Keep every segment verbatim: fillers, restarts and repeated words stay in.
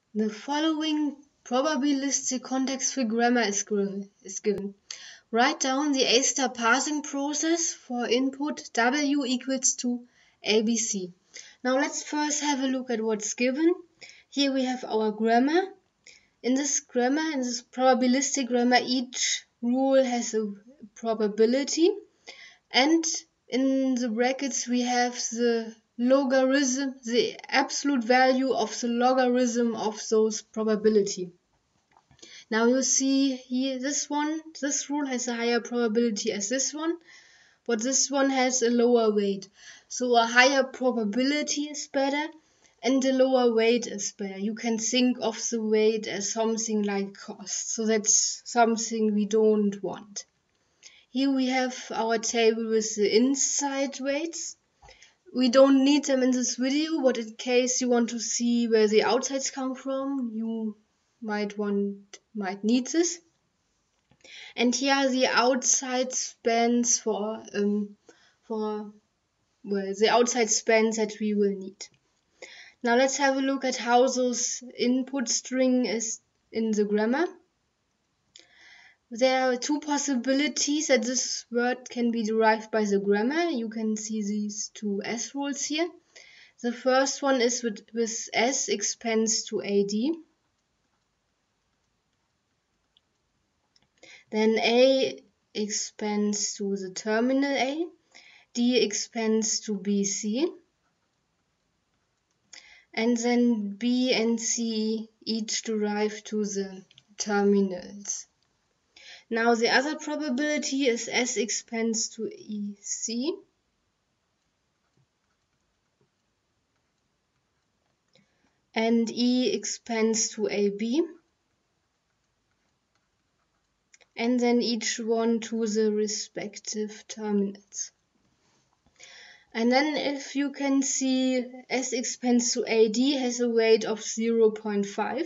The following probabilistic context-free grammar is, is given. Write down the A star parsing process for input W equals to A B C. Now let's first have a look at what's given. Here we have our grammar. In this grammar, in this probabilistic grammar, each rule has a probability, and in the brackets we have the logarithm, the absolute value of the logarithm of those probability. Now you see here this one, this rule has a higher probability as this one, but this one has a lower weight. So a higher probability is better and a lower weight is better. You can think of the weight as something like cost. So that's something we don't want. Here we have our table with the inside weights. We don't need them in this video, but in case you want to see where the outsides come from, you might want might need this. And here are the outside spans for um for well the outside spans that we will need. Now let's have a look at how those input string is in the grammar. There are two possibilities that this word can be derived by the grammar. You can see these two S rules here. The first one is with, with S expands to A D. Then A expands to the terminal A. D expands to B C. And then B and C each derive to the terminals. Now the other probability is S expands to E C. And E expands to A B. And then each one to the respective terminals. And then if you can see, S expands to A D has a weight of zero point five.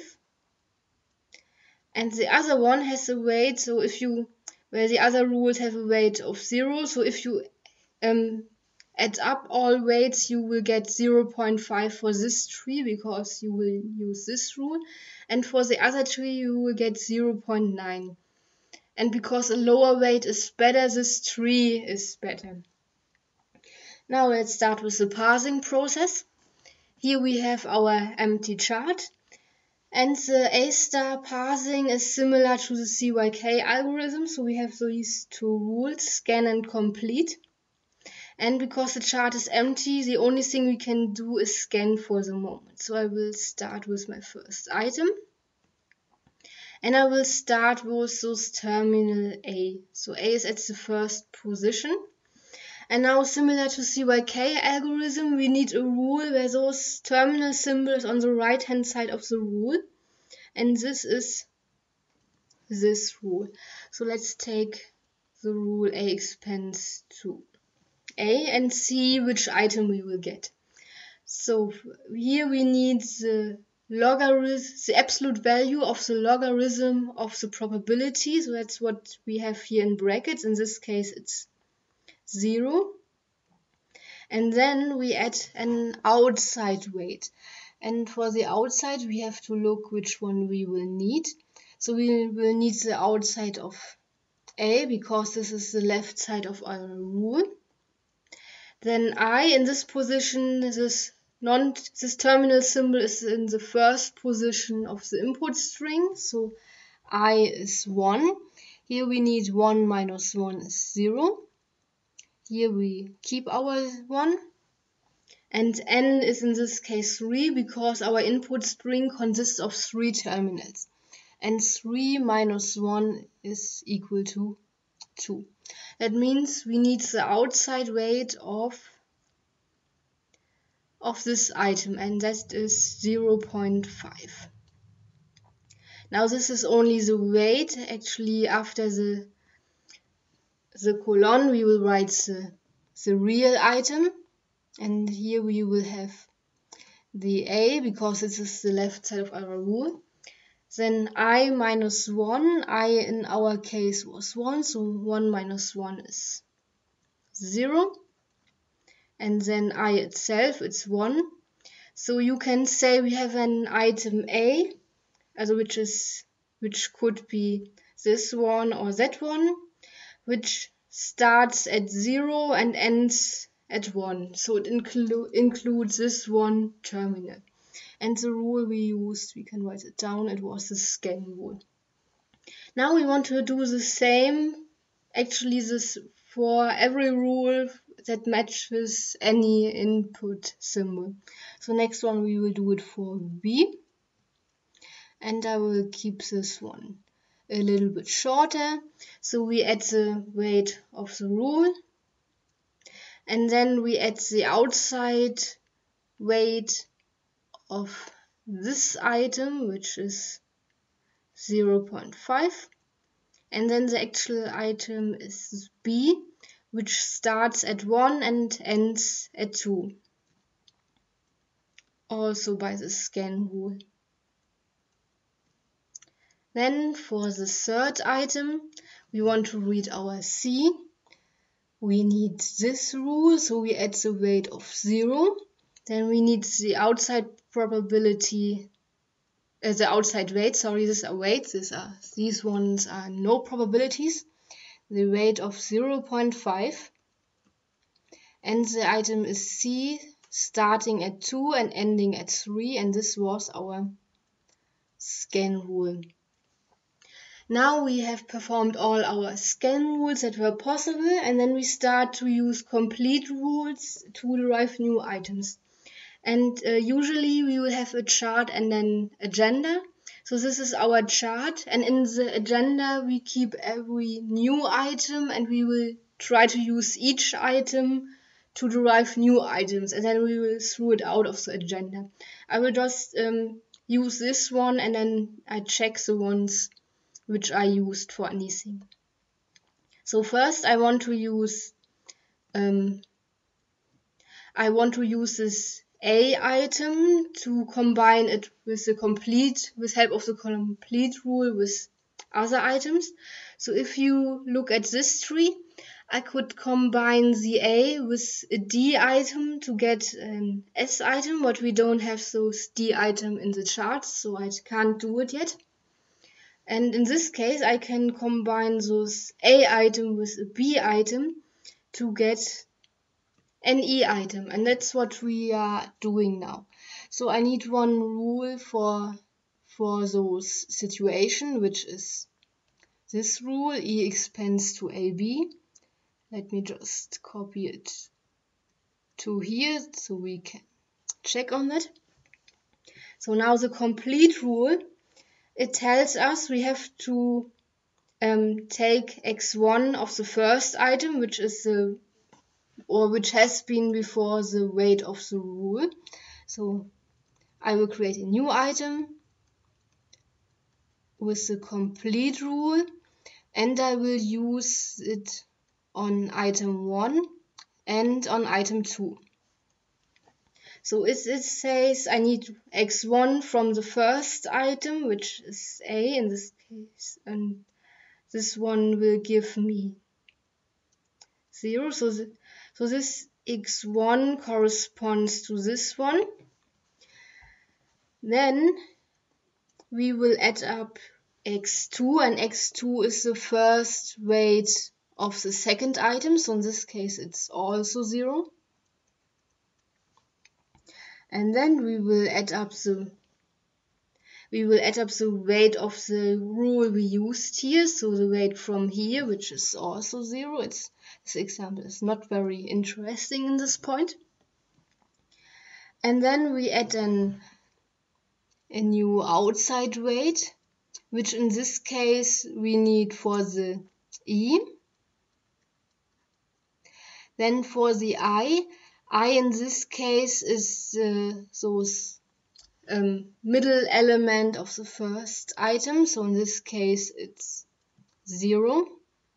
And the other one has a weight, so if you, where the other rules have a weight of zero, so if you um, add up all weights, you will get zero point five for this tree because you will use this rule. And for the other tree, you will get zero point nine. And because a lower weight is better, this tree is better. Now let's start with the parsing process. Here we have our empty chart. And the A star parsing is similar to the C Y K algorithm. So we have these two rules, scan and complete. And because the chart is empty, the only thing we can do is scan for the moment. So I will start with my first item. And I will start with those terminal A. So A is at the first position. And now, similar to C Y K algorithm, we need a rule where those terminal symbols on the right hand side of the rule. And this is this rule. So let's take the rule A expands to A and see which item we will get. So here we need the logarithm, the absolute value of the logarithm of the probability. So that's what we have here in brackets. In this case, it's zero. And then we add an outside weight. And for the outside, we have to look which one we will need. So we will need the outside of A because this is the left side of our rule. Then I, in this position, this non this terminal symbol is in the first position of the input string. So I is one. Here we need one minus one is zero. Here we keep our one. And n is in this case three because our input string consists of three terminals. And three minus one is equal to two. That means we need the outside weight of, of this item, and that is zero point five. Now this is only the weight. Actually, after the, the colon, we will write the, the real item. And here we will have the A because this is the left side of our rule. Then I minus one, I in our case was one, so one minus one is zero. And then I itself, it's one. So you can say we have an item A, also which is which could be this one or that one, which starts at zero and ends at one. So it inclu includes this one terminal. And the rule we used, we can write it down, it was the scan rule. Now we want to do the same, actually this for every rule that matches any input symbol. So next one we will do it for B. And I will keep this one a little bit shorter. So we add the weight of the rule. And then we add the outside weight of this item, which is zero point five. And then the actual item is B, which starts at one and ends at two. Also by the scan rule. Then for the third item, we want to read our C. We need this rule, so we add the weight of zero. Then we need the outside probability, uh, the outside weight, sorry, these are weights, these, are, these ones are no probabilities. The weight of zero point five. And the item is C, starting at two and ending at three, and this was our scan rule. Now we have performed all our scan rules that were possible, and then we start to use complete rules to derive new items. And uh, usually we will have a chart and then agenda. So this is our chart, and in the agenda we keep every new item, and we will try to use each item to derive new items, and then we will throw it out of the agenda. I will just um, use this one, and then I check the ones which I used for anything. So first I want to use um, I want to use this A item to combine it with the complete, with help of the complete rule with other items. So if you look at this tree, I could combine the A with a D item to get an S item, but we don't have those D item in the chart, so I can't do it yet. And in this case, I can combine those A item with a B item to get an E item. And that's what we are doing now. So I need one rule for, for those situations, which is this rule, E expands to A B. Let me just copy it to here so we can check on that. So now the complete rule, it tells us we have to um, take x one of the first item, which is the, or which has been before the weight of the rule. So I will create a new item with the complete rule, and I will use it on item one and on item two. So it, it says I need x one from the first item, which is A in this case, and this one will give me zero. So, the, so this x one corresponds to this one. Then we will add up x two, and x two is the first weight of the second item. So in this case, it's also zero. And then we will add up the we will add up the weight of the rule we used here. So the weight from here, which is also zero. It's, this example is not very interesting in this point. And then we add an, a new outside weight, which in this case we need for the E. Then for the I, I in this case is uh, those um, middle element of the first item. So in this case it's zero.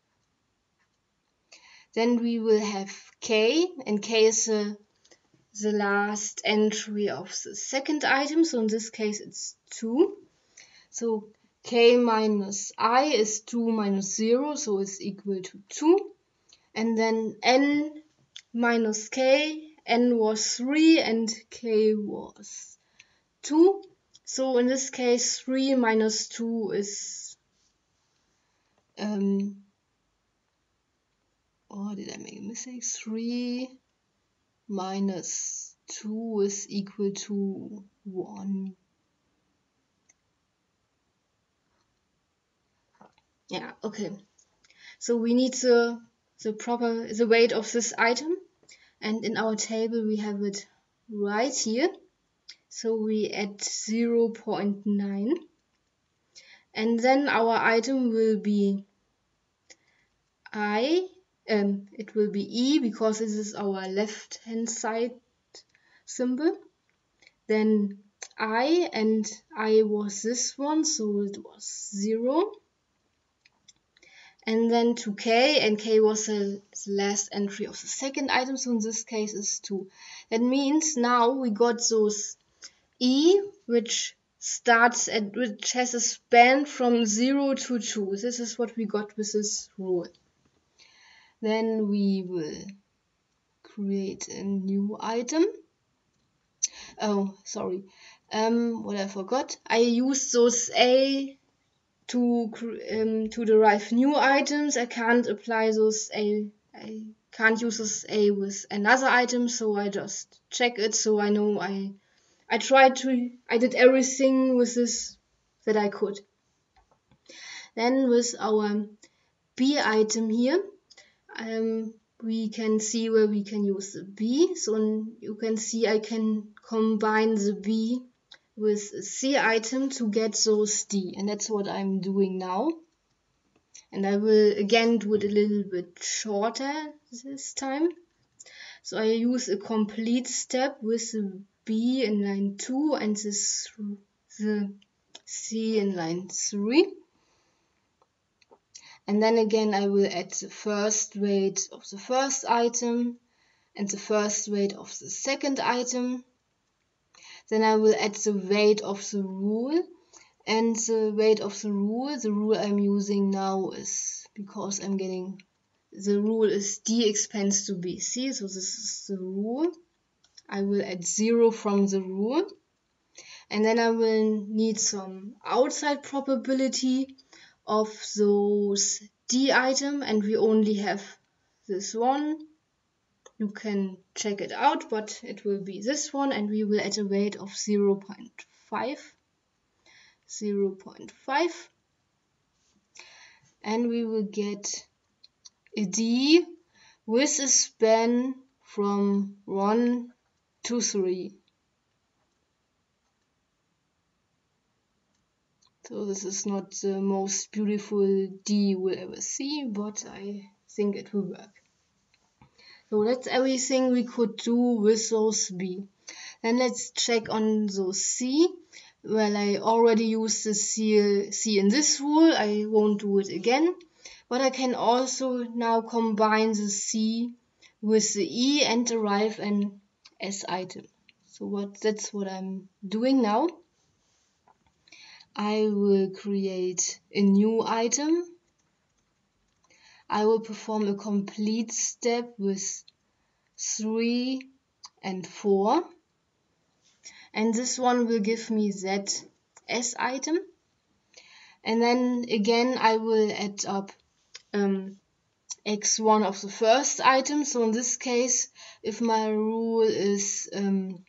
Then we will have K, and K is uh, the last entry of the second item. So in this case it's two. So K minus I is two minus zero, so it's equal to two. And then N minus K, n was three and k was two. So in this case, three minus two is, um, oh, did I make a mistake? three minus two is equal to one. Yeah, okay. So we need the, the proper, the weight of this item. And in our table, we have it right here. So we add zero point nine. And then our item will be I, um, it will be E because this is our left hand side symbol. Then I, and I was this one, so it was zero. And then to K, and K was the last entry of the second item, so in this case is two. That means now we got those E, which starts at, which has a span from zero to two. This is what we got with this rule. Then we will create a new item. Oh, sorry. Um, what I forgot. I used those A to um, to derive new items. I can't apply those A. I can't use this A with another item, so I just check it so I know I I tried to I did everything with this that I could. Then with our B item here, um, we can see where we can use the B. So you can see I can combine the B with a C item to get those D, and that's what I'm doing now. And I will again do it a little bit shorter this time. So I use a complete step with the B in line two and this, the C in line three. And then again I will add the first weight of the first item and the first weight of the second item. Then I will add the weight of the rule, and the weight of the rule, the rule I'm using now is, because I'm getting, the rule is D expands to B C, so this is the rule. I will add zero from the rule, and then I will need some outside probability of those D item, and we only have this one. You can check it out, but it will be this one, and we will add a weight of zero point five. zero point five. And we will get a D with a span from one to three. So this is not the most beautiful D you will ever see, but I think it will work. So that's everything we could do with those B. Then let's check on those C. Well, I already used the C, C in this rule. I won't do it again. But I can also now combine the C with the E and derive an S item. So what, that's what I'm doing now. I will create a new item. I will perform a complete step with three and four. And this one will give me that S item. And then again I will add up um, x one of the first item. So in this case, if my rule is, um,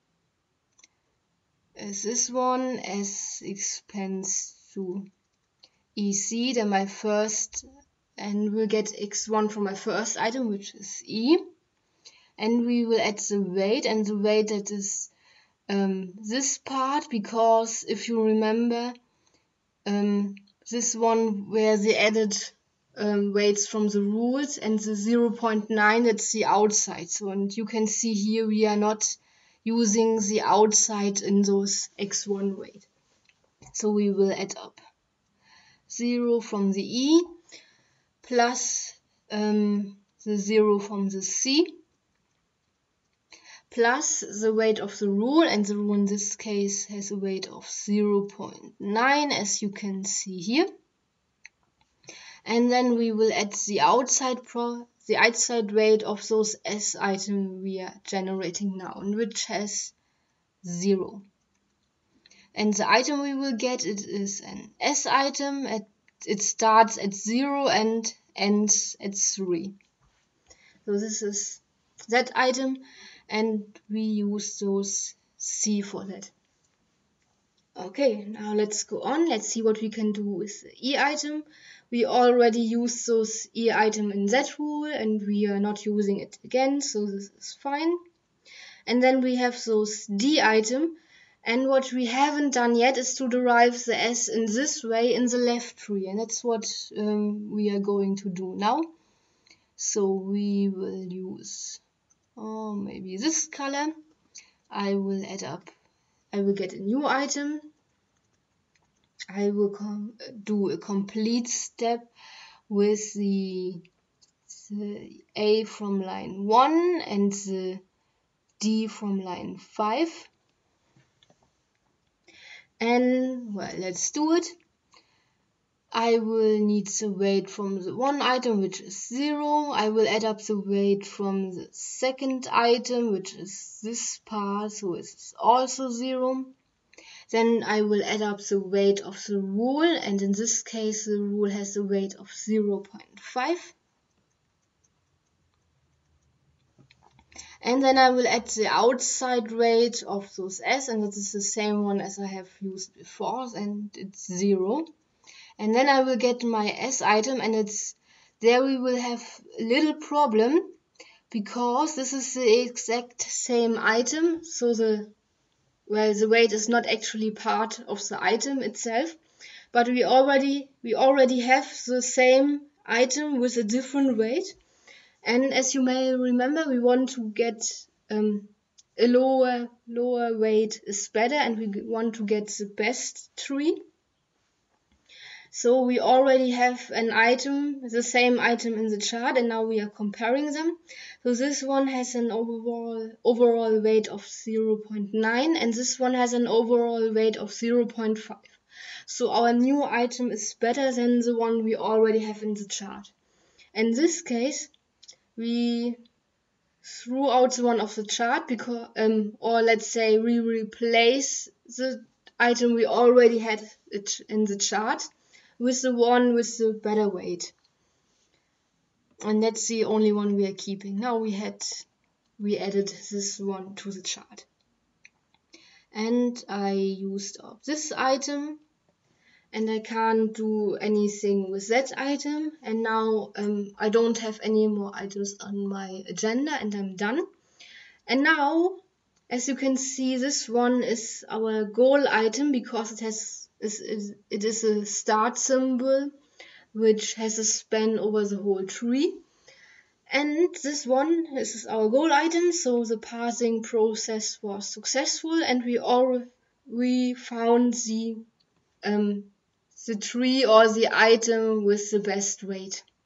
is this one, S expands to E C, then my first, and we'll get x one from my first item, which is E. And we will add the weight, and the weight that is um, this part, because if you remember, um, this one where they added um, weights from the rules, and the zero point nine, that's the outside. So, and you can see here we are not using the outside in those x one weight. So we will add up zero from the E plus um, the zero from the C plus the weight of the rule, and the rule in this case has a weight of zero point nine, as you can see here. And then we will add the outside pro the outside weight of those S items we are generating now, and which has zero. And the item we will get, it is an S item. At, it starts at zero and ends at three. So this is that item, and we use those C for that. Okay, now let's go on. Let's see what we can do with the E item. We already used those E item in that rule, and we are not using it again, so this is fine. And then we have those D item, and what we haven't done yet is to derive the S in this way in the left tree, and that's what um, we are going to do now. So we will use, oh, maybe this color. I will add up, I will get a new item. I will com do a complete step with the, the A from line one and the D from line five. And well, let's do it. I will need the weight from the one item, which is zero. I will add up the weight from the second item, which is this part, so it's also zero. Then I will add up the weight of the rule, and in this case the rule has a weight of zero point five. And then I will add the outside weight of those S, and that is the same one as I have used before, and it's zero. And then I will get my S item, and it's there we will have a little problem, because this is the exact same item, so the well the weight is not actually part of the item itself, but we already we already have the same item with a different weight. And as you may remember, we want to get um, a lower lower weight is better, and we want to get the best tree. So we already have an item, the same item in the chart, and now we are comparing them. So this one has an overall overall weight of zero point nine, and this one has an overall weight of zero point five. So our new item is better than the one we already have in the chart. In this case, we threw out the one of the chart, because, um, or let's say we replace the item we already had it in the chart with the one with the better weight, and that's the only one we are keeping. Now we had we added this one to the chart, and I used up this item, and I can't do anything with that item, and now um, I don't have any more items on my agenda, and I'm done. And now, as you can see, this one is our goal item, because it has is, is it is a start symbol which has a span over the whole tree, and this one this is our goal item, so the parsing process was successful, and we all we found the um the tree or the item with the best weight.